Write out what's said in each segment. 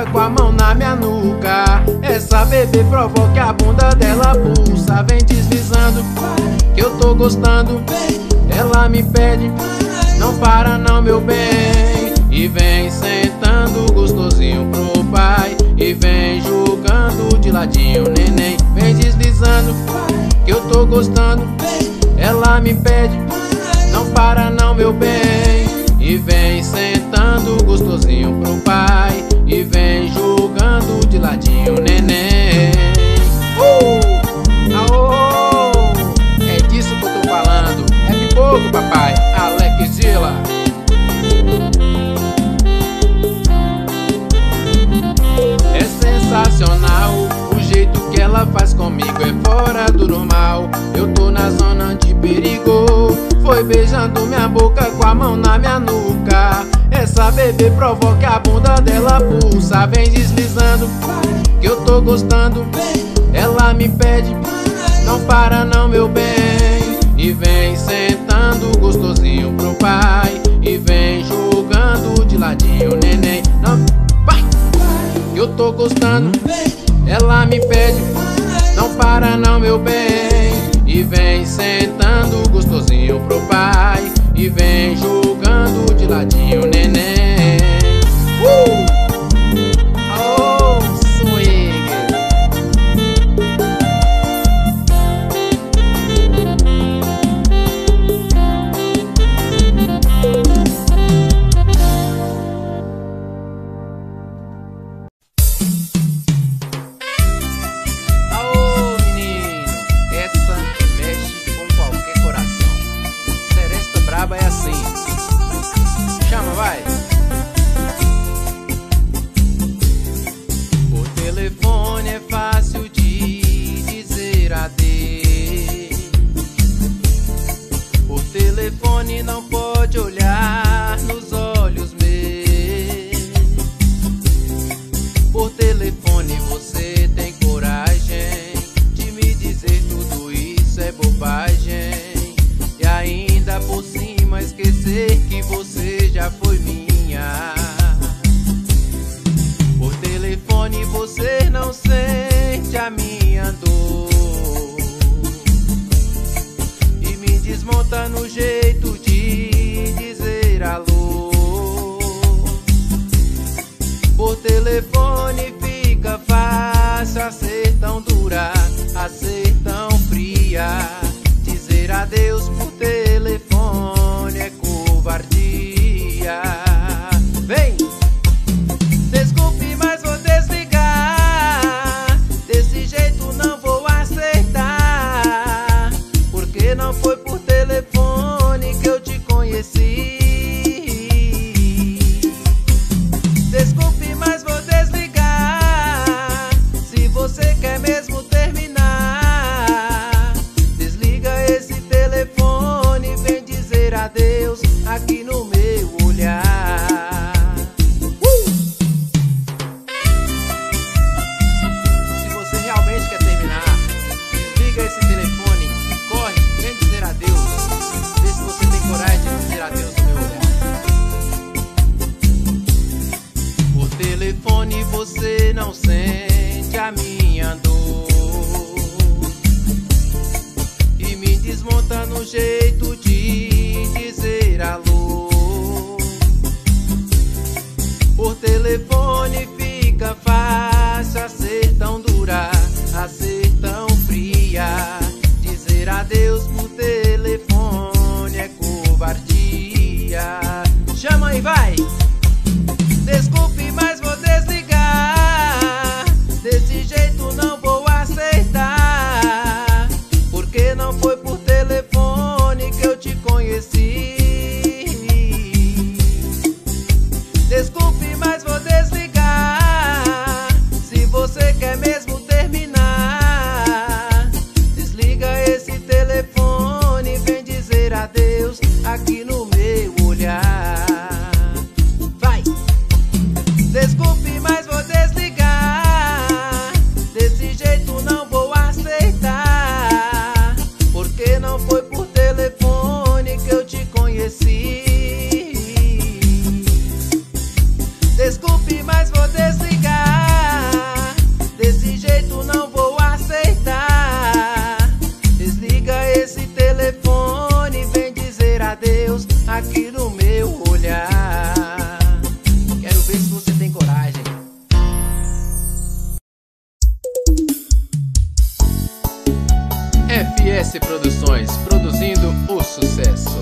com a mão na minha nuca. Essa bebê provoca a bunda dela pulsa. Vem deslizando, que eu tô gostando. Ela me pede, não para não, meu bem. E vem sentando gostosinho pro pai. E vem jogando de ladinho, neném. Vem deslizando, que eu tô gostando. Ela me pede, não para não, meu bem. E vem sentando gostosinho pro pai. E vem jogando de ladinho, neném. Aô, é disso que eu tô falando. É pipoco, papai, Alexzilla. É sensacional o jeito que ela faz comigo, é fora do normal. Eu tô na zona de perigo. Foi beijando minha boca com a mão na minha nuca. Essa bebê provoca a bunda dela pulsa. Vem deslizando, que eu tô gostando. Ela me pede, não para não, meu bem. E vem sentando gostosinho pro pai. E vem jogando de ladinho, neném. Não, vai, que eu tô gostando. Ela me pede, não para não, meu bem. E vem sentando gostosinho pro pai. E vem jogando de ladinho, neném. Oh, swing. É assim, chama, vai. Por telefone é fácil de dizer adeus. Por telefone não pode olhar nos olhos meus. Por telefone você tem coragem de me dizer tudo isso é bobagem. E ainda por cima esquecer que você já foi minha. Por telefone você não sente a minha dor. E me desmonta no jeito de dizer alô. Por telefone fica fácil a ser tão dura, a ser tão fria. Dizer adeus por telefone é covardia. Vem! Desculpe, mas vou desligar. Desse jeito não vou aceitar. Porque não foi por telefone que eu te conheci. Desculpe, mas vou desligar. Se você quer mesmo terminar, desliga esse telefone e vem dizer adeus aqui no meu olhar. Se você realmente quer terminar, desliga esse telefone e corre, vem dizer adeus. Vê se você tem coragem de dizer adeus no meu olhar. Por telefone você não sente a minha dor. E me desmonta no jeito de dizer alô. Por telefone fica fácil a ser tão dura, a ser tão fria. Dizer adeus por telefone é covardia. Chama e vai! Desculpe, mas vou desligar. Desse jeito não vou aceitar. Porque não foi por telefone que eu te conheci. Desculpe, mas vou desligar. Se você quer mesmo terminar, desliga esse telefone e vem dizer adeus aqui no meu olhar. Vai! Desculpe, mas vou desligar. Desse jeito não vou aceitar. Porque não foi por telefone, vem dizer adeus aqui no meu olhar. Quero ver se você tem coragem. FS Produções, produzindo o sucesso.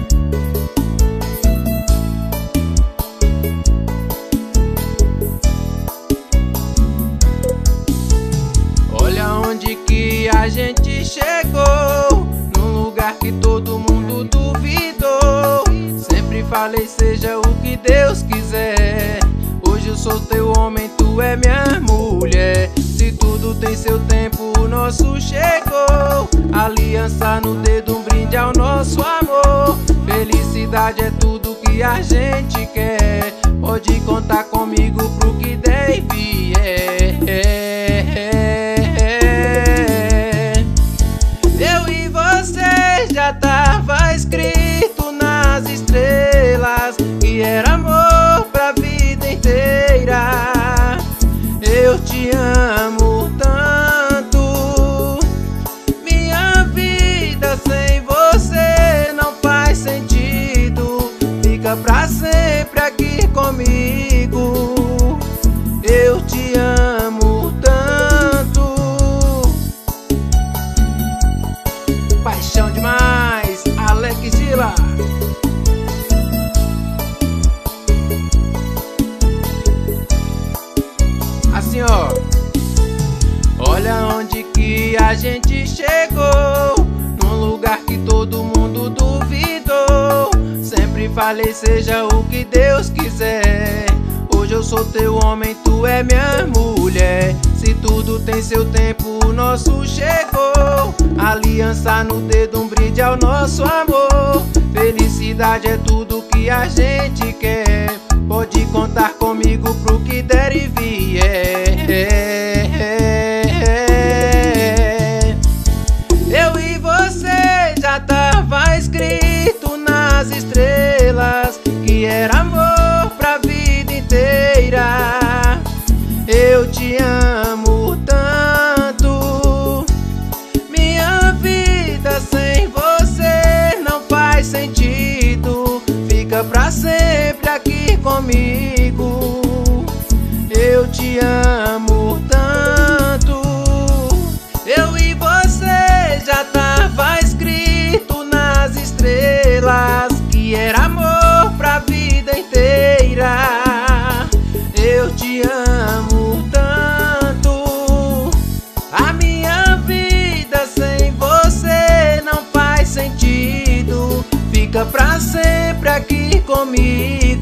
Olha onde que a gente chegou, num lugar que todo mundo duvidou. Sempre falei, seja o que Deus quiser. Hoje eu sou teu homem, tu é minha mulher. Se tudo tem seu tempo, o nosso chegou. Aliança no dedo, um brinde ao nosso amor. Felicidade é tudo que a gente quer. Pode contar comigo pro que der e vier. Eu e você já tava escrito nas estrelas que era amor pra vida inteira. Eu te amo tanto, minha vida sem você não faz sentido. Fica pra sempre aqui comigo. Eu te amo tanto. Paixão demais, Alex Gila. Assim ó, olha onde que a gente chegou, num lugar que todo mundo duvidou. Sempre falei, seja o que Deus quiser. Hoje eu sou teu homem, tu é minha mulher. Se tudo tem seu tempo, o nosso chegou. Aliança no dedo, um brinde ao nosso amor. Felicidade é tudo que a gente quer. Pode contar comigo pro que der e vier. Eu e você já tava escrito nas estrelas que era amor pra vida inteira. Eu te amo tanto, minha vida sem você não faz sentido. Fica pra sempre aqui comigo. Eu te amo tanto. Eu e você já tava escrito nas estrelas que era amor pra vida inteira. Eu te amo tanto, a minha vida sem você não faz sentido. Fica pra sempre aqui comigo.